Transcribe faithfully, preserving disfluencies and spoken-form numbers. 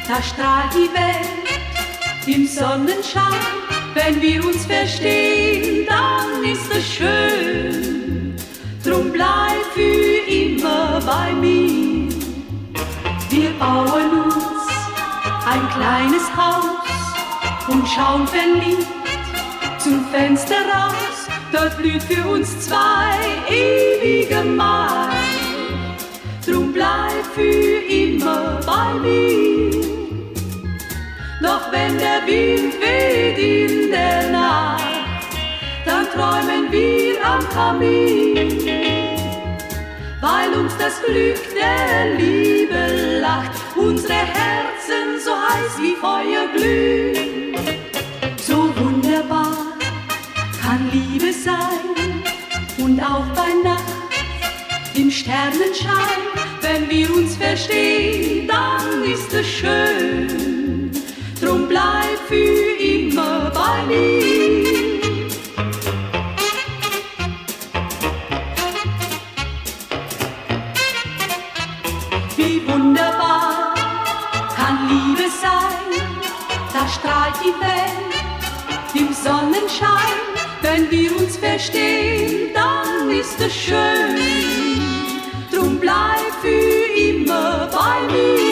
da strahlt die Welt im Sonnenschein. Wenn wir uns verstehen, dann ist es schön. Drum bleib für immer bei mir. Wir bauen uns ein kleines Haus und schauen verliebt zum Fenster raus. Dort blüht für uns zwei ewige Mai. Drum bleib für immer bei mir. Doch wenn der Wind weht in der Nacht, dann träumen wir am Kamin, weil uns das Glück der Liebe lacht, unsere Herzen so heiß wie Feuer glühen. So wunderbar kann Liebe sein und auch bei Nacht im Sternenschein. Wenn wir uns verstehen, dann ist es schön. Drum bleib für immer bei mir. Wie wunderbar kann Liebe sein, da strahlt die Welt im Sonnenschein. Wenn wir uns verstehen, dann ist es schön. Drum bleib für immer bei mir.